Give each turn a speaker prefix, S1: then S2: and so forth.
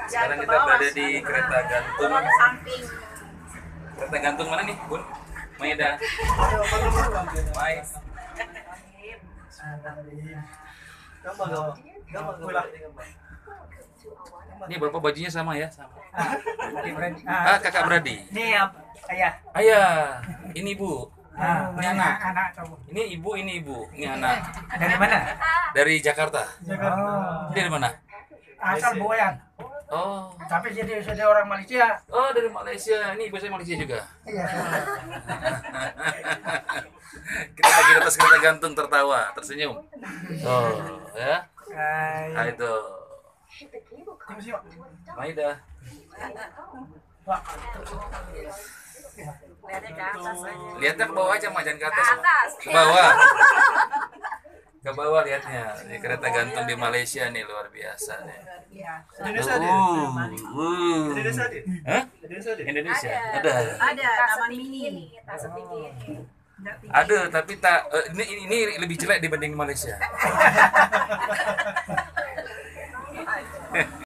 S1: Sekarang kita berada di kereta gantung.
S2: Samping.
S1: Kereta gantung mana nih, Bun? Maeda. Mai. Ini bapak bajunya sama ya? Sama. Kakak beradik.
S3: Ini ayah.
S1: Ayah, ini ibu.
S3: Ini anak kamu.
S1: Ini ibu, ini ibu. Ini anak.
S3: Dari mana?
S1: Dari Jakarta.
S3: Oh.
S1: Dari mana?
S3: Asal Boyan.
S1: Oh.
S3: Tapi jadi sudah orang Malaysia.
S1: Oh, dari Malaysia. Ini ibu saya Malaysia juga.
S3: Iya.
S1: Kita lagi di atas kereta gantung tertawa, tersenyum. Oh, ya. Nah, itu. Maida.
S2: Lihatnya ke atas aja.
S1: Lihatnya ke bawah aja, jangan ke atas.
S2: Ke atas.
S1: Ke bawah. Ke bawah lihatnya. Ini kereta gantung di Malaysia nih luar biasa nih. Hah? Indonesia. Ada.
S2: Ada taman mini. Tak setinggi ini.
S1: Ada, tapi tak ini lebih jelek dibanding Malaysia.